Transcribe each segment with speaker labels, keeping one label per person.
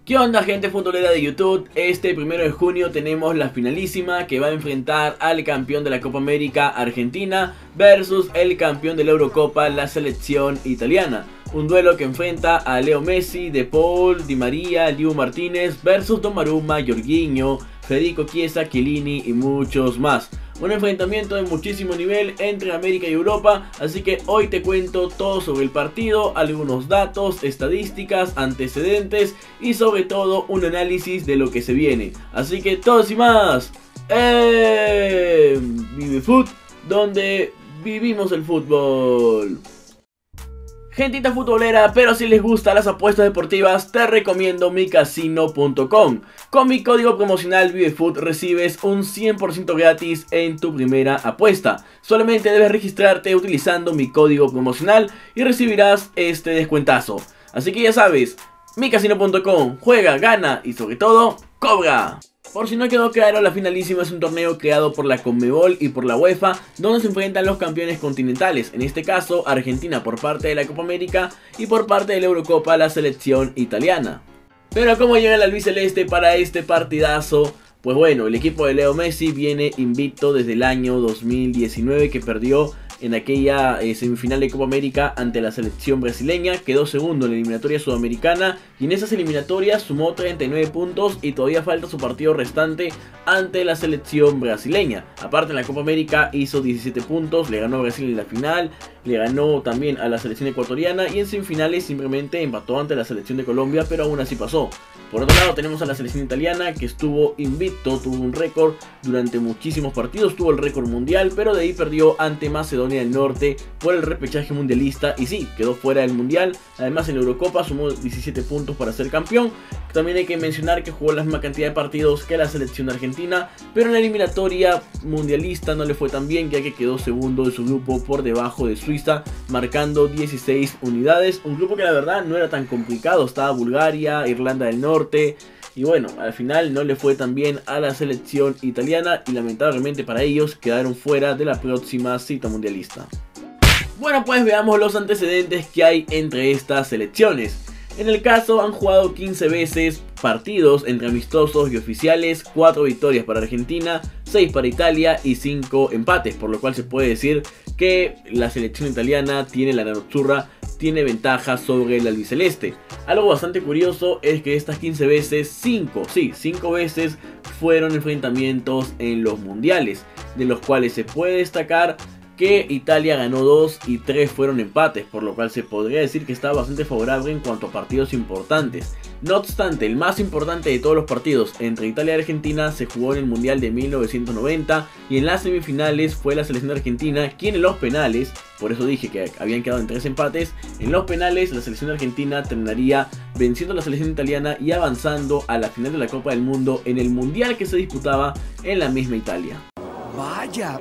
Speaker 1: ¿Qué onda, gente futbolera de YouTube? Este 1 de junio tenemos la finalísima que va a enfrentar al campeón de la Copa América, Argentina, versus el campeón de la Eurocopa, la selección italiana. Un duelo que enfrenta a Leo Messi, De Paul, Di María, Liu Martínez versus Donnarumma, Jorginho, Federico Chiesa, Chiellini y muchos más. Un enfrentamiento de muchísimo nivel entre América y Europa, así que hoy te cuento todo sobre el partido, algunos datos, estadísticas, antecedentes y sobre todo un análisis de lo que se viene. Así que todos y más, ViveFoot, donde vivimos el fútbol. Gentita futbolera, pero si les gustan las apuestas deportivas, te recomiendo micasino.com. Con mi código promocional ViveFoot recibes un 100% gratis en tu primera apuesta. Solamente debes registrarte utilizando mi código promocional y recibirás este descuentazo. Así que ya sabes, micasino.com, juega, gana y sobre todo, cobra. Por si no quedó claro, la finalísima es un torneo creado por la Conmebol y por la UEFA, donde se enfrentan los campeones continentales, en este caso Argentina por parte de la Copa América y por parte de la Eurocopa la selección italiana. Pero ¿cómo llega el albiceleste para este partidazo? Pues bueno, el equipo de Leo Messi viene invicto desde el año 2019 que perdió en aquella semifinal de Copa América ante la selección brasileña, quedó segundo en la eliminatoria sudamericana y en esas eliminatorias sumó 39 puntos y todavía falta su partido restante ante la selección brasileña. Aparte en la Copa América hizo 17 puntos, le ganó a Brasil en la final, le ganó también a la selección ecuatoriana y en semifinales simplemente empató ante la selección de Colombia, pero aún así pasó. Por otro lado tenemos a la selección italiana que estuvo invicto, tuvo un récord durante muchísimos partidos, tuvo el récord mundial, pero de ahí perdió ante Macedonia del Norte por el repechaje mundialista y sí, quedó fuera del mundial. Además en la Eurocopa sumó 17 puntos para ser campeón. También hay que mencionar que jugó la misma cantidad de partidos que la selección argentina, pero en la eliminatoria mundialista no le fue tan bien, ya que quedó segundo de su grupo por debajo de Suiza, marcando 16 unidades. Un grupo que la verdad no era tan complicado, estaba Bulgaria, Irlanda del Norte. Y bueno, al final no le fue tan bien a la selección italiana y lamentablemente para ellos quedaron fuera de la próxima cita mundialista. Bueno, pues veamos los antecedentes que hay entre estas selecciones. En el caso han jugado 15 veces partidos entre amistosos y oficiales, 4 victorias para Argentina, 6 para Italia y 5 empates, por lo cual se puede decir que la selección italiana tiene la nerazzurra, tiene ventaja sobre el albiceleste. Algo bastante curioso es que estas 15 veces, 5 veces fueron enfrentamientos en los mundiales, de los cuales se puede destacar que Italia ganó 2 y 3 fueron empates, por lo cual se podría decir que está bastante favorable en cuanto a partidos importantes. No obstante, el más importante de todos los partidos entre Italia y Argentina se jugó en el Mundial de 1990 y en las semifinales fue la selección argentina quien en los penales, por eso dije que habían quedado en 3 empates, en los penales la selección argentina terminaría venciendo a la selección italiana y avanzando a la final de la Copa del Mundo en el Mundial que se disputaba en la misma Italia.
Speaker 2: Vaya,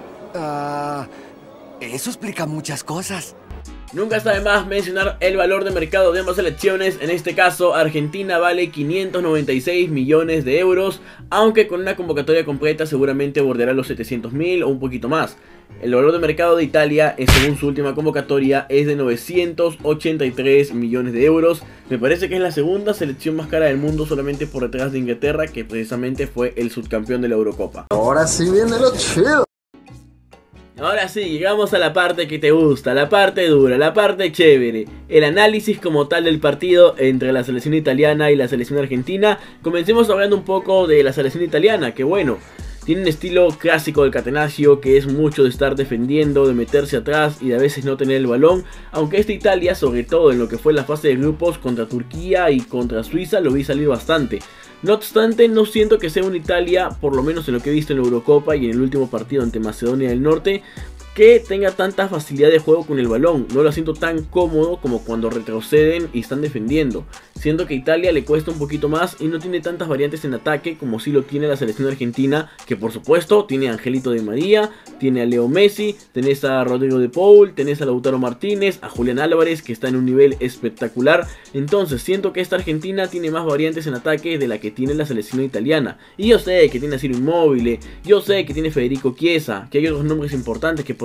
Speaker 2: eso explica muchas cosas.
Speaker 1: Nunca está de más mencionar el valor de mercado de ambas selecciones. En este caso Argentina vale 596 millones de euros, aunque con una convocatoria completa seguramente bordeará los 700.000 o un poquito más. El valor de mercado de Italia, según su última convocatoria, es de 983 millones de euros. Me parece que es la segunda selección más cara del mundo, solamente por detrás de Inglaterra, que precisamente fue el subcampeón de la Eurocopa.
Speaker 3: Ahora sí viene lo chido.
Speaker 1: Ahora sí, llegamos a la parte que te gusta, la parte dura, la parte chévere, el análisis como tal del partido entre la selección italiana y la selección argentina. Comencemos hablando un poco de la selección italiana, que bueno, tiene un estilo clásico del Catenaccio, que es mucho de estar defendiendo, de meterse atrás y de a veces no tener el balón. Aunque esta Italia, sobre todo en lo que fue la fase de grupos contra Turquía y contra Suiza, lo vi salir bastante. No obstante, no siento que sea una Italia, por lo menos en lo que he visto en la Eurocopa y en el último partido ante Macedonia del Norte, que tenga tanta facilidad de juego con el balón. No lo siento tan cómodo como cuando retroceden y están defendiendo. Siento que a Italia le cuesta un poquito más y no tiene tantas variantes en ataque como sí lo tiene la selección argentina, que por supuesto tiene a Angelito Di María, tiene a Leo Messi, tenés a Rodrigo De Paul, tenés a Lautaro Martínez, a Julián Álvarez, que está en un nivel espectacular. Entonces siento que esta Argentina tiene más variantes en ataque de la que tiene la selección italiana. Y yo sé que tiene a Ciro Immobile, yo sé que tiene Federico Chiesa, que hay otros nombres importantes que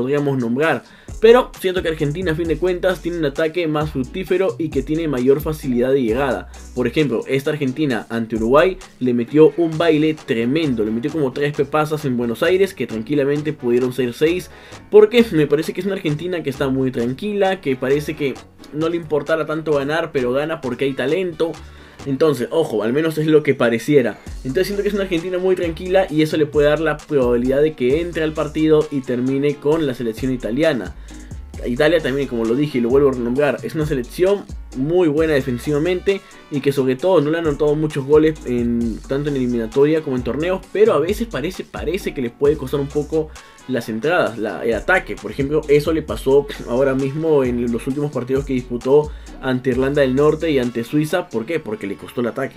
Speaker 1: podríamos nombrar. Pero siento que Argentina a fin de cuentas tiene un ataque más fructífero y que tiene mayor facilidad de llegada. Por ejemplo, esta Argentina ante Uruguay le metió un baile tremendo. Le metió como 3 pepazas en Buenos Aires que tranquilamente pudieron ser 6. Porque me parece que es una Argentina que está muy tranquila, que parece que no le importara tanto ganar, pero gana porque hay talento. Entonces, ojo, al menos es lo que pareciera. Entonces siento que es una Argentina muy tranquila y eso le puede dar la probabilidad de que entre al partido y termine con la selección italiana. Italia también, como lo dije y lo vuelvo a renombrar, es una selección muy buena defensivamente y que sobre todo no le han anotado muchos goles tanto en eliminatoria como en torneos, pero a veces parece que les puede costar un poco las entradas, el ataque. Por ejemplo, eso le pasó ahora mismo en los últimos partidos que disputó ante Irlanda del Norte y ante Suiza. ¿Por qué? Porque le costó el ataque.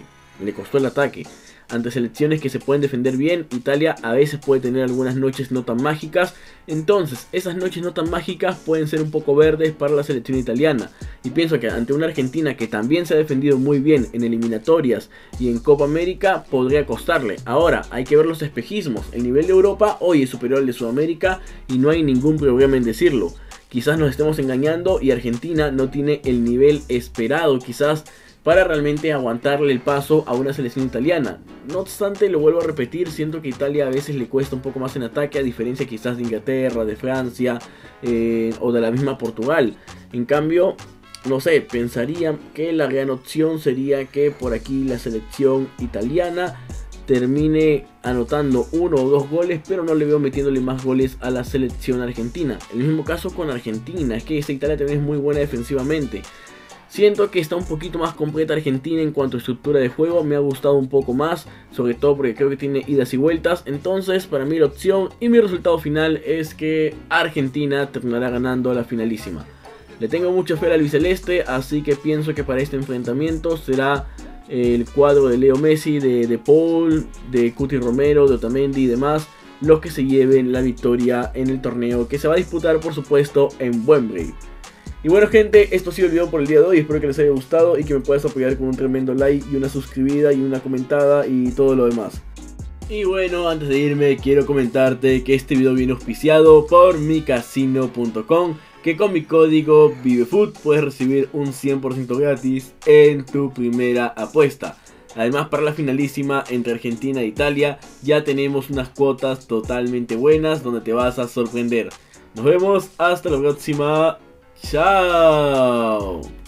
Speaker 1: Ante selecciones que se pueden defender bien, Italia a veces puede tener algunas noches no tan mágicas. Entonces, esas noches no tan mágicas pueden ser un poco verdes para la selección italiana. Y pienso que ante una Argentina que también se ha defendido muy bien en eliminatorias y en Copa América, podría costarle. Ahora, hay que ver los espejismos. El nivel de Europa hoy es superior al de Sudamérica y no hay ningún problema en decirlo. Quizás nos estemos engañando y Argentina no tiene el nivel esperado quizás para realmente aguantarle el paso a una selección italiana. No obstante, lo vuelvo a repetir, siento que Italia a veces le cuesta un poco más en ataque, a diferencia quizás de Inglaterra, de Francia o de la misma Portugal. En cambio, no sé, pensaría que la gran opción sería que por aquí la selección italiana termine anotando 1 o 2 goles, pero no le veo metiéndole más goles a la selección argentina. El mismo caso con Argentina, es que esta Italia también es muy buena defensivamente. Siento que está un poquito más completa Argentina en cuanto a estructura de juego, me ha gustado un poco más, sobre todo porque creo que tiene idas y vueltas. Entonces, para mí la opción y mi resultado final es que Argentina terminará ganando la finalísima. Le tengo mucha fe al albiceleste, así que pienso que para este enfrentamiento será el cuadro de Leo Messi, de Paul, de Cuti Romero, de Otamendi y demás, los que se lleven la victoria en el torneo que se va a disputar, por supuesto, en Wembley. Y bueno, gente, esto ha sido el video por el día de hoy. Espero que les haya gustado y que me puedas apoyar con un tremendo like y una suscribida y una comentada y todo lo demás. Y bueno, antes de irme quiero comentarte que este video viene auspiciado por micasino.com, que con mi código VIVEFUT puedes recibir un 100% gratis en tu primera apuesta. Además, para la finalísima entre Argentina e Italia ya tenemos unas cuotas totalmente buenas donde te vas a sorprender. Nos vemos, hasta la próxima. Chao.